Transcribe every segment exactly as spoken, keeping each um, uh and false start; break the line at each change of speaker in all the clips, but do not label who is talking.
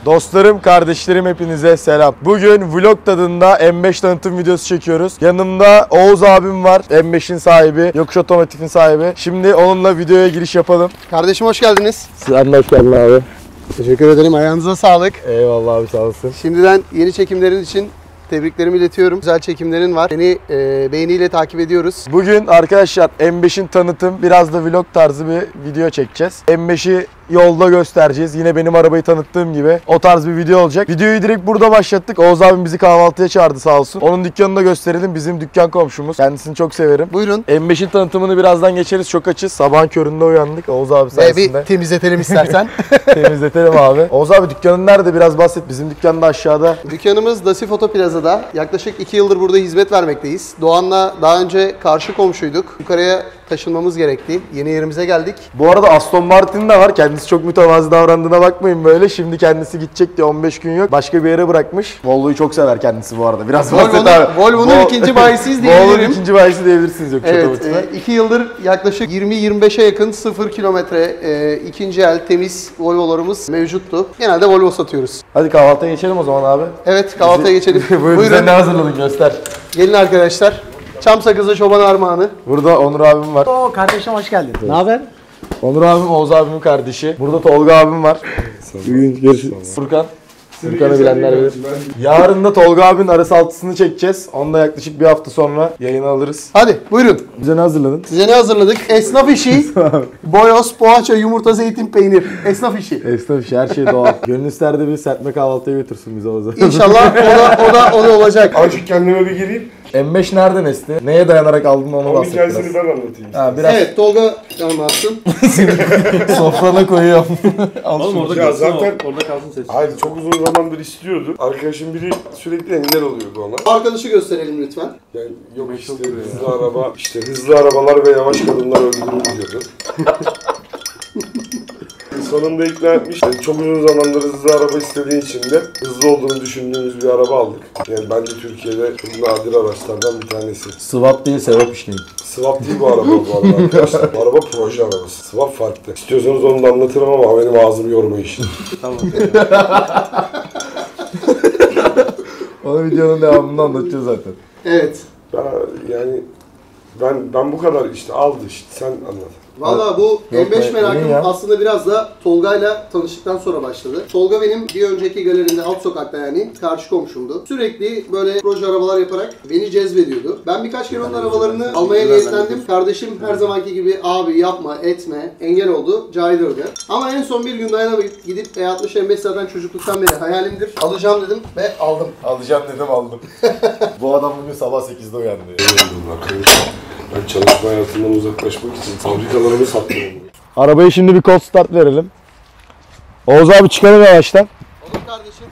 Dostlarım, kardeşlerim hepinize selam. Bugün vlog tadında M beş tanıtım videosu çekiyoruz. Yanımda Oğuz abim var. M beşin sahibi, Yokuş Otomotiv'in sahibi. Şimdi onunla videoya giriş yapalım.
Kardeşim hoş geldiniz.
Sen de hoş geldin abi.
Teşekkür ederim. Ayağınıza sağlık.
Eyvallah abi, sağ olasın.
Şimdiden yeni çekimlerin için tebriklerimi iletiyorum. Güzel çekimlerin var. Seni e, beğeniyle takip ediyoruz.
Bugün arkadaşlar M beşin tanıtım, biraz da vlog tarzı bir video çekeceğiz. M beşi yolda göstereceğiz. Yine benim arabayı tanıttığım gibi o tarz bir video olacak. Videoyu direkt burada başlattık. Oğuz abim bizi kahvaltıya çağırdı sağ olsun. Onun dükkanını da gösterelim. Bizim dükkan komşumuz. Kendisini çok severim.
Buyurun.
M beşin tanıtımını birazdan geçeriz. Çok açız. Sabahın köründe uyandık. Oğuz abi sayesinde.
Bir temizletelim istersen.
Temizletelim abi. Oğuz abi dükkanın nerede? Biraz bahset. Bizim dükkan da aşağıda.
Dükkanımız Dasif Oto Plaza'da. Yaklaşık iki yıldır burada hizmet vermekteyiz. Doğan'la daha önce karşı komşuyduk. Yukarıya taşınmamız gerekti. Yeni yerimize geldik.
Bu arada Aston Martin de var. Kendisi çok mütevazı davrandığına bakmayın böyle. Şimdi kendisi gidecek diye on beş gün yok. Başka bir yere bırakmış. Volvo'yu çok sever kendisi bu arada. Biraz bahset abi.
Volvo'nun Vol ikinci bayisiyiz diyebilirim.
Volvo'nun ikinci bayisi diyebilirsiniz Yokuş
Evet,
Otomotiv'e.
e, iki yıldır yaklaşık yirmi yirmi beşe yakın sıfır kilometre e, ikinci el temiz Volvo'larımız mevcuttu. Genelde Volvo satıyoruz.
Hadi kahvaltıya geçelim o zaman abi.
Evet, kahvaltıya geçelim.
Buyurun. Bize ne hazırladın, göster.
Gelin arkadaşlar. Çam sakızı çoban armağanı.
Burada Onur abim var.
Oo kardeşim hoş geldin. Ne haber?
Onur abim Oğuz abimin kardeşi. Burada Tolga abim var. Bugün görüşürüz. Furkan. Furkan'ı bilenler bilir. Yarın da Tolga abinin arası altısını çekeceğiz. Onu da yaklaşık bir hafta sonra yayına alırız.
Hadi buyurun.
Bize ne hazırladın?
Size ne hazırladık? Esnaf işi. Boyoz, poğaça, yumurta, zeytin, peynir. Esnaf işi.
Esnaf işi, her şey doğal. Gönül ister de bir serpme kahvaltıya götürsün bize o zaman.
İnşallah o da, o da, o da olacak.
Azıcık kendime bir gireyim.
M beş nereden esti? Neye dayanarak aldın onu
Onun
bahset
hikayesini
biraz.
ben anlatayım.
Ha, biraz
Evet, Tolga anlatsın.
sofrana koyuyorum.
Oğlum orada
Ya
kalsın
zaten-
o, orada kalsın ses.
Hayır, çok uzun zamandır istiyordu. Arkadaşım biri sürekli engel oluyordu ona.
Arkadaşı gösterelim lütfen.
Yani yok işte hızlı araba, işte hızlı arabalar ve yavaş kadınlar öldürür diyordu. Sonunda ikna etmiş. Yani çok uzun zamandır hızlı araba istediği için de hızlı olduğunu düşündüğümüz bir araba aldık. Yani bence Türkiye'de çok nadir araçlardan bir tanesi.
Swap değil, sevap işleyin.
Swap değil bu araba bu arada arkadaşlar. Bu araba proje arabası. Swap farklı. İstiyorsanız onu da anlatırım ama benim ağzımı yormayın şimdi.
Tamam.
Onu videonun devamında anlatacağız zaten.
Evet.
Ben yani ben ben bu kadar işte aldı işte sen anlat.
Valla bu M beş
be,
merakım
iyi ya.
aslında biraz da Tolga'yla tanıştıktan sonra başladı. Tolga benim bir önceki galerinde alt sokakta yani karşı komşumdu. Sürekli böyle proje arabalar yaparak beni cezbediyordu. Ben birkaç kere onun arabalarını almaya niyetlendim. Kardeşim her zamanki gibi abi yapma etme engel oldu, caydırdı. Ama en son bir gün dayanamayıp gidip E altmış M beş zaten çocukluktan beri hayalimdir. Alacağım dedim ve aldım.
Alacağım dedim, aldım. Bu adam bugün sabah sekizde uyandı.
Ben çalışma hayatından uzaklaşmak için fabrikalarımı sattım.
Arabaya şimdi bir cold start verelim. Oğuz abi çıkalım yavaştan.
Olur kardeşim.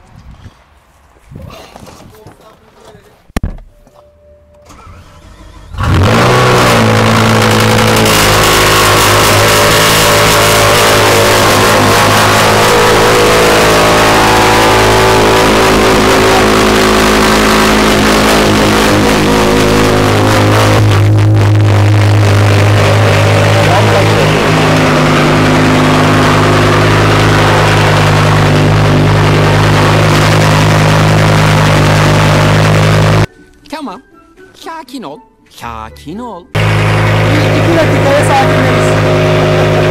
Tamam. Sakin ol. Sakin ol.
İki dakikaya sakinleriz.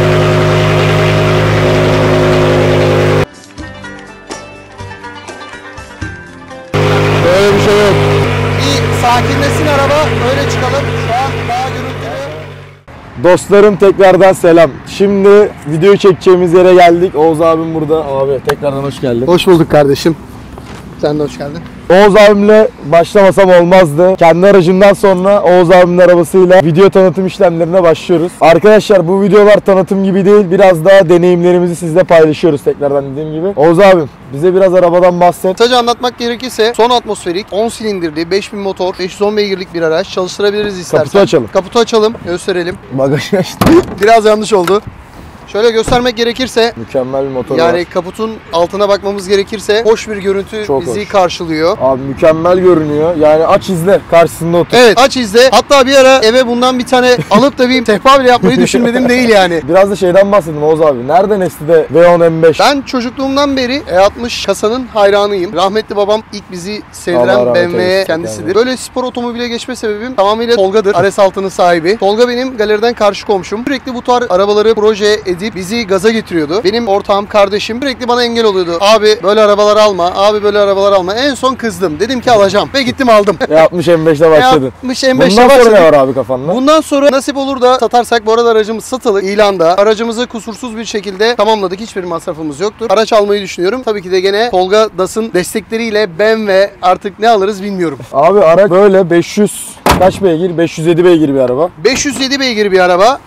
Böyle bir şey yok.
Bir sakinleşsin araba, öyle çıkalım. Şu an daha gürültülü.
Dostlarım tekrardan selam. Şimdi video çekeceğimiz yere geldik. Oğuz abim burada. Abi tekrardan hoş geldin.
Hoş bulduk kardeşim. Sen de hoş geldin.
Oğuz abimle başlamasam olmazdı. Kendi aracımdan sonra Oğuz abimin arabasıyla video tanıtım işlemlerine başlıyoruz. Arkadaşlar bu videolar tanıtım gibi değil. Biraz daha deneyimlerimizi sizle paylaşıyoruz tekrardan dediğim gibi. Oğuz abim bize biraz arabadan bahset.
Kısaca anlatmak gerekirse son atmosferik, on silindirli, beş bin motor, beş yüz on beygirlik bir araç. Çalıştırabiliriz istersen.
Kaputu açalım.
Kaputu açalım, gösterelim.
Bagajı açtı.
Biraz yanlış oldu. Şöyle göstermek gerekirse,
Mükemmel bir motor
yani
var.
kaputun altına bakmamız gerekirse hoş bir görüntü
Çok
bizi
hoş.
karşılıyor.
Abi mükemmel görünüyor. Yani aç izle. Karşısında otur.
Evet, aç izle. Hatta bir ara eve bundan bir tane alıp da bir sehpa bile yapmayı düşünmedim değil yani.
Biraz da şeyden bahsedeyim Oğuz abi. Nereden esti de V on M beş?
Ben çocukluğumdan beri E altmış kasanın hayranıyım. Rahmetli babam ilk bizi
Allah
sevdiren
rahmet
B M W'ye
eylesin.
kendisidir.
Yani.
Böyle spor otomobile geçme sebebim tamamıyla Tolga'dır. R S altının sahibi. Tolga benim galeriden karşı komşum. Sürekli bu tarz arabaları proje edip bizi gaza getiriyordu. Benim ortağım, kardeşim sürekli bana engel oluyordu. Abi böyle arabalar alma, abi böyle arabalar alma. En son kızdım. Dedim ki alacağım. Ve gittim aldım.
E altmış M beşte başladın.
E altmış M beşte
Bundan sonra
başladık.
ne var abi kafanda?
Bundan sonra nasip olur da satarsak, bu arada aracımız satılık ilanda. Aracımızı kusursuz bir şekilde tamamladık. Hiçbir masrafımız yoktur. Araç almayı düşünüyorum. Tabii ki de gene Tolga Das'ın destekleriyle ben ve artık ne alırız bilmiyorum.
Abi araç böyle beş yüz kaç beygir? beş yüz yedi beygir bir araba.
beş yüz yedi beygir bir araba.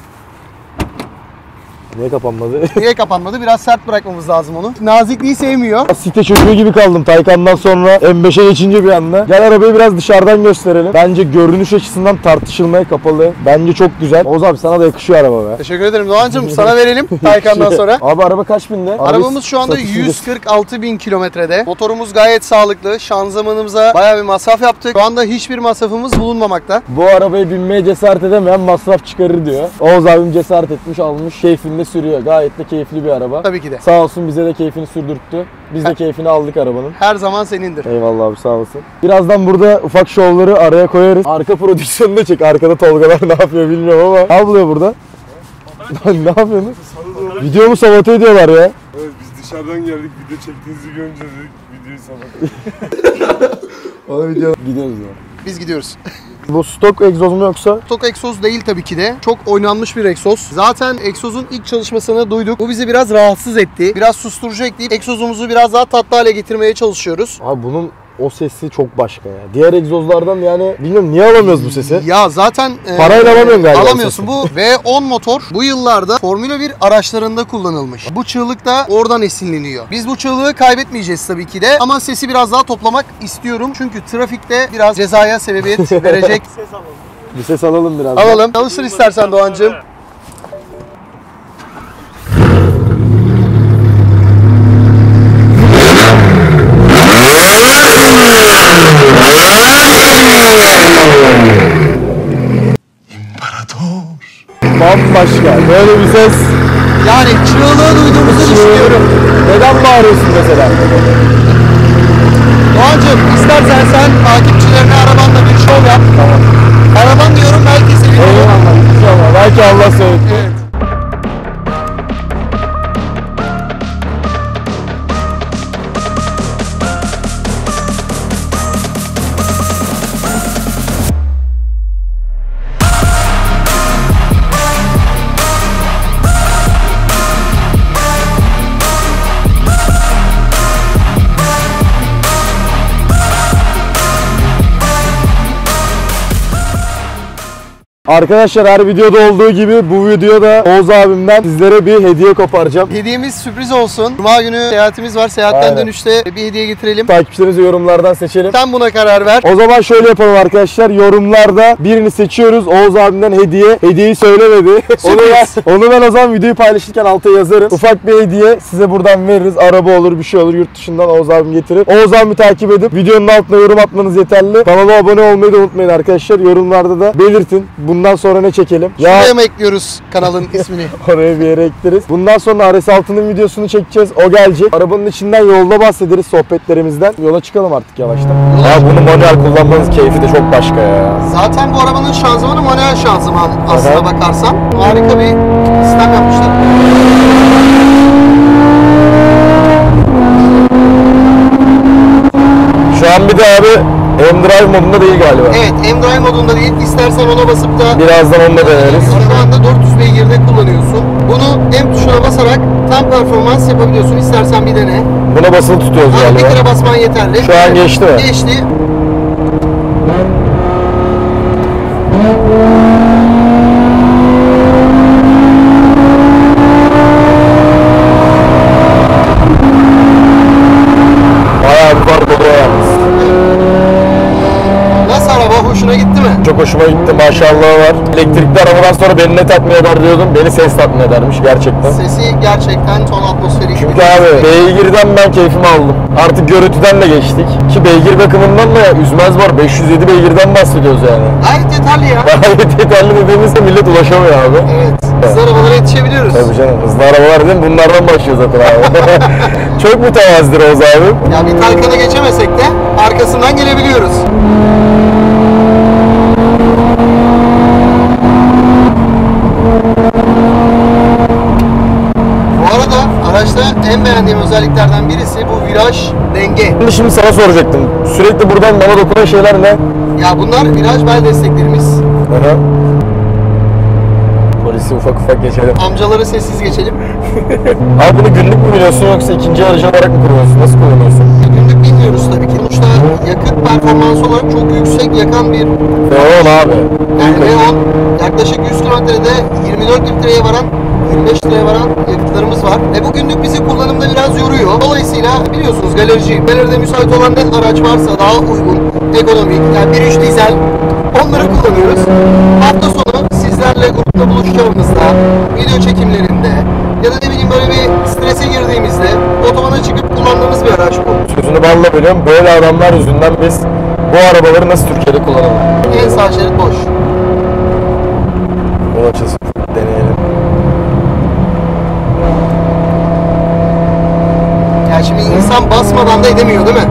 Niye kapanmadı?
Niye kapanmadı? Biraz sert bırakmamız lazım onu. Nazikliği sevmiyor.
Site çocuğu gibi kaldım Taycan'dan sonra M beşe geçince bir anda. Gel arabayı biraz dışarıdan gösterelim. Bence görünüş açısından tartışılmaya kapalı. Bence çok güzel. Oğuz abi sana da yakışıyor araba be.
Teşekkür ederim Doğancığım. Sana verelim Taycan'dan sonra.
Abi araba kaç binde?
Arabamız şu anda
Satış
yüz kırk altı bin kilometrede. Motorumuz gayet sağlıklı. Şanzımanımıza bayağı bir masraf yaptık. Şu anda hiçbir masrafımız bulunmamakta.
Bu arabaya binmeye cesaret edemeyen masraf çıkarır diyor. Oğuz abim cesaret etmiş, almış, keyfinde sürüyor. Gayet de keyifli bir araba.
Tabii ki de.
Sağ olsun bize de keyfini sürdürttü. Biz de keyfini aldık arabanın.
Her zaman senindir.
Eyvallah abi, sağ olasın. Birazdan burada ufak şovları araya koyarız. Arka prodüksiyonu da çek. Arkada Tolgalar ne yapıyor bilmiyorum ama. Ne yapıyor burada? Lan ne yapıyorsunuz? Video mu sabote ediyorlar ya?
Evet, biz dışarıdan geldik, video çektiğinizi görünce dedik videoyu sabote.
O video gidiyoruz ya.
Biz gidiyoruz.
Bu stok egzoz mu yoksa?
Stok egzoz değil tabii ki de. Çok oynanmış bir egzoz. Zaten egzozun ilk çalışmasını duyduk. Bu bizi biraz rahatsız etti. Biraz susturucu ekleyip egzozumuzu biraz daha tatlı hale getirmeye çalışıyoruz.
Abi bunun o sesi çok başka ya. Diğer egzozlardan yani bilmiyorum niye alamıyoruz bu sesi?
Ya zaten e,
Parayla alamıyorsun galiba
alamıyorsun. Bu V on motor bu yıllarda Formula bir araçlarında kullanılmış. Bu çığlık da oradan esinleniyor. Biz bu çığlığı kaybetmeyeceğiz tabii ki de ama sesi biraz daha toplamak istiyorum. Çünkü trafikte biraz cezaya sebebiyet verecek.
Bir ses alalım biraz.
Alalım. Çalıştır istersen Doğancığım.
Bambaşka. Böyle bir ses.
Yani çığlığı duyduğumuzu düşünüyorum.
Neden bağırıyorsun mesela?
Doğancığım istersen sen takipçilerine arabanla bir şov yap. Tamam. Araban diyorum belki seviyorum.
Eyvallah. İnşallah. Belki Allah söyletti.
Evet.
Arkadaşlar her videoda olduğu gibi bu videoda Oğuz abimden sizlere bir hediye koparacağım.
Hediyemiz sürpriz olsun. Cuma günü seyahatimiz var. Seyahatten
Aynen.
dönüşte bir hediye getirelim.
Takipçilerimizi yorumlardan seçelim.
Sen buna karar ver.
O zaman şöyle yapalım arkadaşlar. Yorumlarda birini seçiyoruz. Oğuz abimden hediye. Hediyeyi söylemedi. onu, ben, onu ben o zaman videoyu paylaşırken alta yazarım. Ufak bir hediye size buradan veririz. Araba olur, bir şey olur. Yurt dışından Oğuz abim getirir. Oğuz abimi takip edip videonun altına yorum atmanız yeterli. Kanala abone olmayı da unutmayın arkadaşlar. Yorumlarda da belirtin. Bundan sonra ne çekelim? Ya
Şuraya mı ekliyoruz kanalın ismini?
oraya bir yere ekleriz. Bundan sonra R S altının videosunu çekeceğiz. O gelecek. Arabanın içinden yolda bahsederiz sohbetlerimizden. Yola çıkalım artık yavaştan. Abi bunu manuel kullanmanız keyfi de çok başka ya.
Zaten bu arabanın şanzımanı manuel şanzıman aslına
Aha.
bakarsan. Harika bir sistem yapmışlar.
Şu an bir de abi M-Drive modunda değil galiba.
Evet, M-Drive modunda değil. İstersen ona basıp da
Birazdan onu da deneriz.
şu anda dört yüz beygirde kullanıyorsun. Bunu M tuşuna basarak tam performans yapabiliyorsun. İstersen bir dene.
Buna basılı tutuyoruz
Abi bir
galiba.
kere basman yeterli.
Şu an geçti mi?
Geçti.
Bayağı bir fark oluyor yalnız.
Nasıl araba? Hoşuna gitti mi?
Çok hoşuma hoşuma gitti. Maşallah var. Elektrikli arabadan sonra beni ne tatmin eder diyordum. Beni ses tatmin edermiş gerçekten.
Sesi gerçekten ton atmosferik.
Çünkü abi beygirden ben keyfimi aldım. Artık görüntüden de geçtik. Ki beygir bakımından da üzmez var. beş yüz yedi beygirden bahsediyoruz yani.
Gayet yeterli ya.
Gayet yeterli dediğimizde millet ulaşamıyor abi.
Evet. Hızlı arabalara yetişebiliyoruz.
Tabii canım, hızlı arabalar değil mi? Bunlardan başlıyor zaten abi. Çok mütevazıdır Oğuz abi.
Ya bir Taycan'a geçemesek de arkasından gelebiliyoruz. Bu arada araçta en beğendiğim özelliklerden birisi bu viraj denge.
Şimdi sana soracaktım. Sürekli buradan bana dokunan şeyler ne?
Ya bunlar viraj bel desteklerimiz.
Hı hı. Polisi ufak ufak geçelim.
Amcaları sessiz geçelim.
Abi bunu günlük mü biliyorsun yoksa ikinci aracı olarak mı kullanıyorsun? Nasıl kullanıyorsun?
Günlük bilmiyoruz tabii ki. Sonuçta yakıt performansı olarak çok yüksek yakan bir
V on abi.
yani V on yaklaşık yüz kilometrede yirmi dört litreye varan yirmi beş liraya varan yakıtlarımız var. E bu günlük bizi kullanımda biraz yoruyor. Dolayısıyla biliyorsunuz galerici, galeride müsait olan ne araç varsa daha uygun, ekonomik, yani bir üç dizel onları kullanıyoruz. Hafta sonu sizlerle grupta buluşacağımızda, video çekimlerinde ya da ne bileyim böyle bir strese girdiğimizde otobana çıkıp kullandığımız bir araç bu.
Sözünü balla bölüyorum. Böyle adamlar yüzünden biz bu arabaları nasıl Türkiye'de kullanalım?
En sağ şerit boş.
Yol açılsın. Deneyelim.
Ya şimdi insan basmadan da edemiyor değil mi?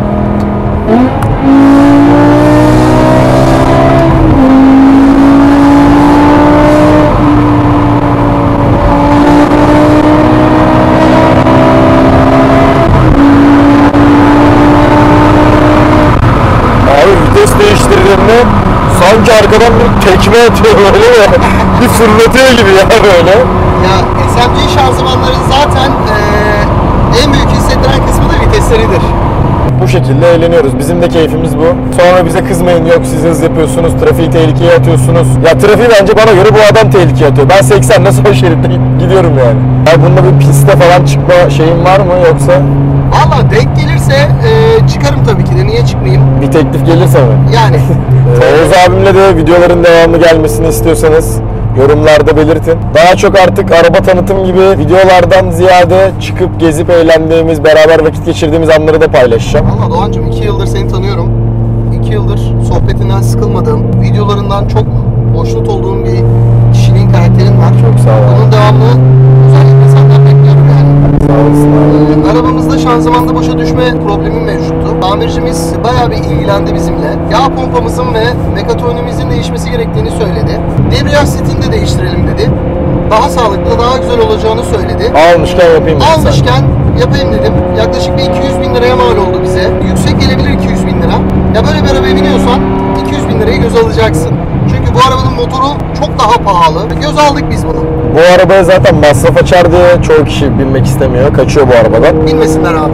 Abi vites değiştirdiğimde sanki arkadan bir tekme atıyor böyle ya. Bir fırlatıyor gibi ya böyle.
Ya S M G şanzımanların zaten eee, en büyük hissettiren kısmı da vitesleridir.
Bu şekilde eğleniyoruz. Bizim de keyfimiz bu. Sonra bize kızmayın, yok siz hız yapıyorsunuz, trafiği tehlikeye atıyorsunuz. Ya trafiği bence bana göre bu adam tehlikeye atıyor. Ben seksen nasıl o şeritte gidiyorum yani. Ya bunda bir piste falan çıkma şeyin var mı yoksa?
Valla denk gelirse eee, çıkarım tabii ki de, niye çıkmayayım?
Bir teklif gelirse mi?
Yani
Oğuz abimle de videoların devamı gelmesini istiyorsanız yorumlarda belirtin. Daha çok artık araba tanıtım gibi videolardan ziyade çıkıp gezip eğlendiğimiz, beraber vakit geçirdiğimiz anları da paylaşacağım.
valla Doğancığım iki yıldır seni tanıyorum. iki yıldır sohbetinden sıkılmadığım, videolarından çok hoşnut olduğum bir kişiliğin, karakterin var.
Çok sağ ol.
Bunun devamını özellikle senden bekliyorum yani.
Sağ olasın abi.
Ee, Arabamızda şanzımanda boşa düşme problemi mevcuttu. Tamircimiz bayağı bir ilgilendi bizimle. Yağ pompamızın ve mekatronikimizin değişmesi gerektiğini söyledi. Debriyaj setini de değiştirelim dedi. Daha sağlıklı, daha güzel olacağını söyledi.
Almışken yapayım dedim sen.
Almışken yapayım dedim. Yaklaşık bir iki yüz bin liraya mal oldu bize. Yüksek gelebilir iki yüz bin lira. Ya böyle bir arabaya biniyorsan iki yüz bin lirayı göz alacaksın. Çünkü bu arabanın motoru çok daha pahalı. Göz aldık biz bunu.
Bu arabaya zaten masraf açar diye çoğu kişi binmek istemiyor. Kaçıyor bu arabadan.
Binmesinler abi.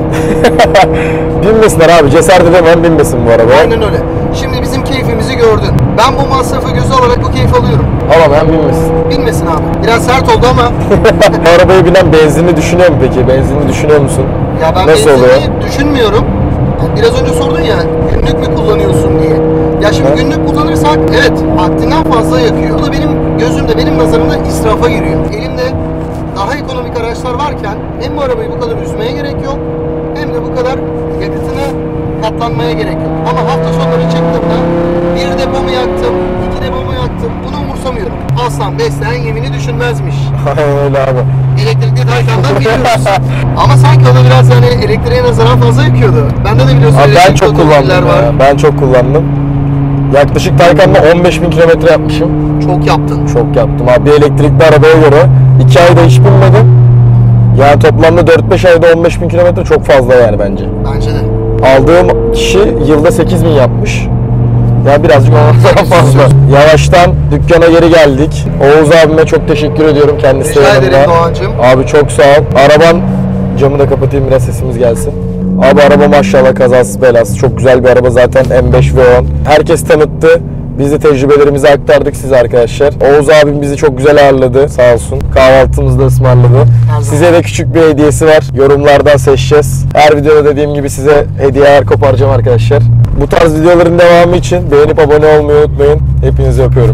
Binmesinler abi. Cesaret edemem, binmesin bu arabaya.
Aynen öyle. Şimdi bizim keyfimizi gördün. Ben bu masrafı göze alarak bu keyif alıyorum.
Ama ben binmesin.
Binmesin abi. Biraz sert oldu ama
Bu arabaya binen benzinli düşünüyor mu peki? Benzinli düşünüyor musun?
ya ben
Nasıl
benzinliği
oluyor?
düşünmüyorum. Yani biraz önce sordun ya günlük mü kullanıyorsun diye. Ya şimdi
Ha?
günlük kullanırsak evet haddinden fazla yakıyor. Bu da benim gözümde, benim nazarımda israfa giriyor. Elimde daha ekonomik araçlar varken hem bu arabayı bu kadar üzmeye gerek yok hem de bu kadar yakıtına katlanmaya gerek yok. Ama hafta sonları çıktığımda bir depomu yaktım, iki depomu yaktım. Bunu umursamıyorum. Aslan besleyen yemini düşünmezmiş.
Öyle abi.
Elektrikli Taycan'dan biliyoruz. Ama sanki ona biraz yani elektriğe nazaran fazla yakıyordu. Bende de biliyorsun
Abi ben
elektrikli
çok
otomobiller
kullandım
var.
ya. Ben çok kullandım. Yaklaşık Taycan'da on beş bin kilometre yapmışım.
Çok yaptın.
Çok yaptım abi. Bir elektrikli arabaya göre iki ayda hiç binmedim. Yani toplamda dört beş ayda on beş bin kilometre çok fazla yani bence.
Bence de.
Aldığım kişi yılda sekiz bin yapmış. Ya birazcık ondan fazla. Yavaştan dükkana geri geldik. Oğuz abime çok teşekkür ediyorum, kendisi de
Rica
yanımda.
ederim Doğancığım.
Abi çok sağ ol. Araban, camı da kapatayım biraz sesimiz gelsin. Abi araba maşallah kazasız belasız. Çok güzel bir araba zaten, M beş V on. Herkes tanıttı. Biz de tecrübelerimizi aktardık size arkadaşlar. Oğuz abim bizi çok güzel ağırladı sağ olsun. Kahvaltımızı da ısmarladı. Size de küçük bir hediyesi var. Yorumlardan seçeceğiz. Her videoda dediğim gibi size hediyeler koparacağım arkadaşlar. Bu tarz videoların devamı için beğenip abone olmayı unutmayın. Hepinizi öpüyorum.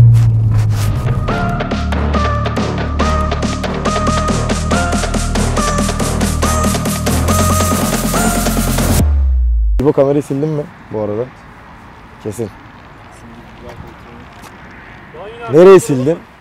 Bu kamerayı sildin mi bu arada? Kesin. Nereye sildin?